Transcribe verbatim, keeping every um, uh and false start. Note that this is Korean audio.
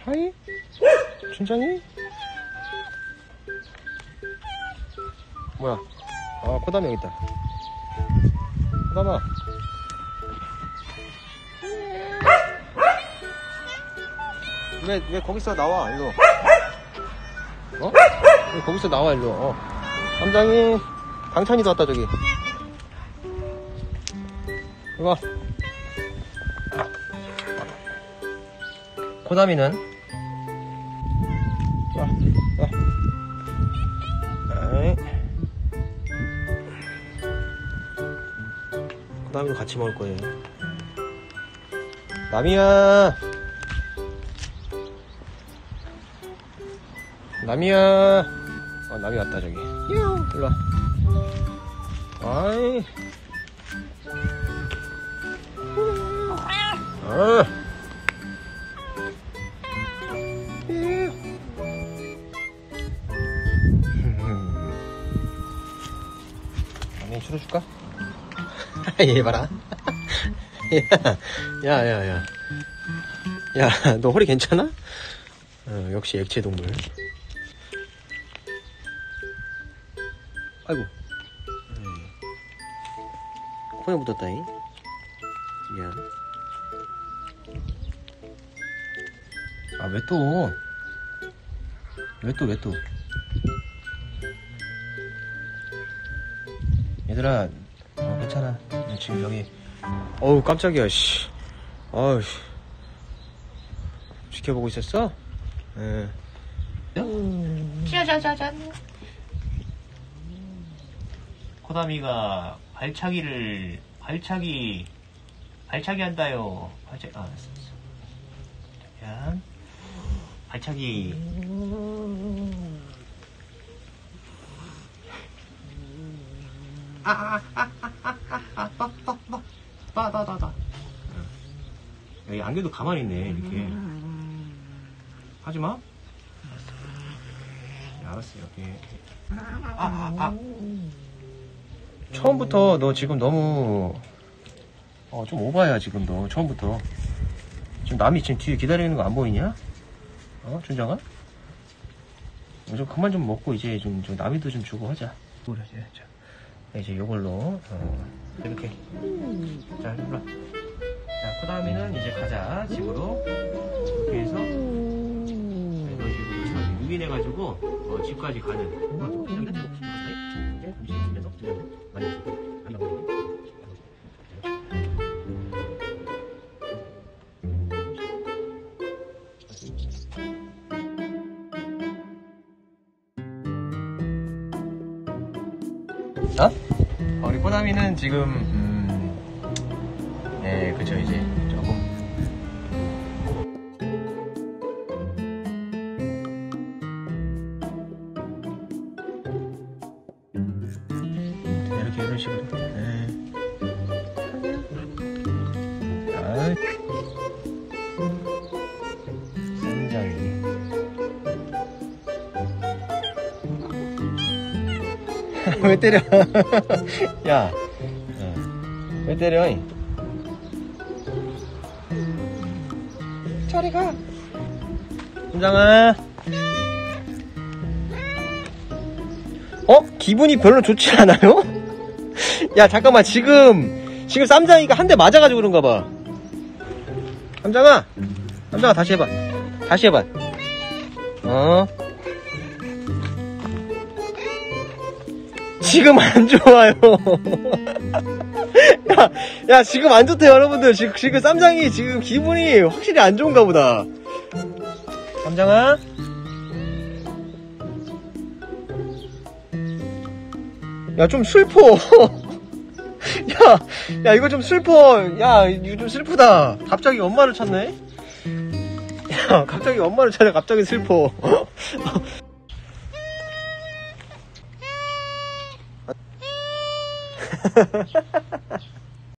하이? 춘장이? 뭐야? 아, 코담이 여기 있다. 코담아. 왜, 왜 거기서 나와, 일로. 어? 왜 거기서 나와, 일로. 어. 쌈장이, 강찬이도 왔다, 저기. 이거. 코담이는? 와, 와. 아이. 코담이도 같이 먹을 거예요. 남이야. 남이야. 어, 남이 왔다, 저기. 일로 와. 아이. 아. 남이 줄여줄까? 얘 봐라. 야, 야, 야, 야. 야, 너 허리 괜찮아? 어, 역시 액체 동물. 아이고. 코에 묻었다잉. 미안. 아, 왜 또? 왜 또, 왜 또? 얘들아, 어, 괜찮아. 지금 여기. 어우, 깜짝이야, 씨. 어우, 지켜보고 있었어? 예. 짜자자잔. 코담이가 발차기를, 발차기, 발차기 한다요. 발차기, 아, 알았어, 알았어. 잠깐. 발차기. 아, 아, 아, 아, 아, 아, 아, 너, 너, 너, 너, 너, 너. 여기 안개도 가만히 있네, 이렇게. 하지 마. 알았어, 알았어, 이렇게. 아, 아, 아. 처음부터 너 지금 너무, 어, 좀 오바야, 지금 너. 처음부터. 지금 남이 지금 뒤에 기다리는 거 안 보이냐? 어, 준장아? 어, 좀 그만 좀 먹고, 이제 좀, 좀 남이도 좀 주고 하자. 그래, 이제, 자. 이제 요걸로, 어, 이렇게. 자, 일로 와. 자, 그 다음에는 이제 가자, 집으로. 이렇게 해서, 이런 식으로 유인해가지고, 어, 집까지 가는. 어, 이제 음식에서 많이 먹고, 어? 어, 우리 꼬담이는 지금 음... 네, 그쵸, 이제 조금 이렇게 이런 식으로. 네. 아이. 쌈장이. 왜 때려? 야, 왜 때려? 저리 가. 쌈장아. 어? 기분이 별로 좋지 않아요? 야, 잠깐만. 지금 지금 쌈장이가 한 대 맞아가지고 그런가 봐. 쌈장아, 쌈장아 다시 해봐. 다시 해봐. 어? 지금 안 좋아요. 야, 야, 지금 안 좋대요, 여러분들. 지금, 지금 쌈장이 지금 기분이 확실히 안 좋은가 보다. 쌈장아? 야, 좀 슬퍼. 야, 야, 이거 좀 슬퍼. 야, 이거 좀 슬프다. 갑자기 엄마를 찾네? 야, 갑자기 엄마를 찾아. 갑자기 슬퍼.